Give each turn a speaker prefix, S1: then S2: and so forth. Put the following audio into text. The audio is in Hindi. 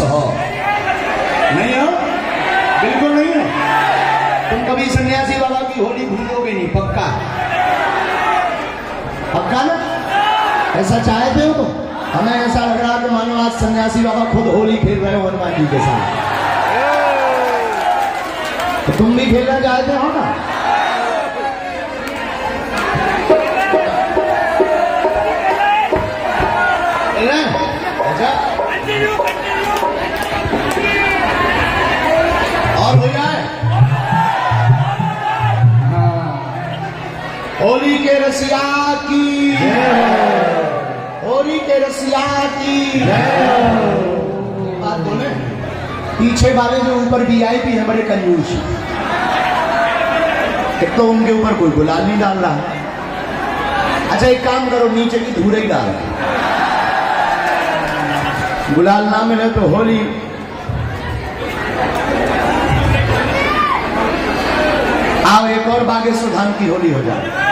S1: हो? नहीं हो, बिल्कुल नहीं हो। तुम कभी सन्यासी बाबा की होली भूलोगे नहीं, पक्का पक्का ना? ऐसा चाहते हो तुम? हमें ऐसा लग रहा है कि मानो आज सन्यासी बाबा खुद होली खेल रहे हो हनुमान जी के साथ। तो तुम भी खेलना चाहते हो ना? और हो जाए होली के रसिया की, होली के रसिया की बात बोले। पीछे वाले जो ऊपर वीआईपी है बड़े कंजूस, एक तो उनके ऊपर कोई गुलाल नहीं डाल रहा। अच्छा एक काम करो, नीचे की धूरे ही डाल, गुलाल ना मिले तो होली आओ एक और बागेश्वर धाम की होली हो जाए।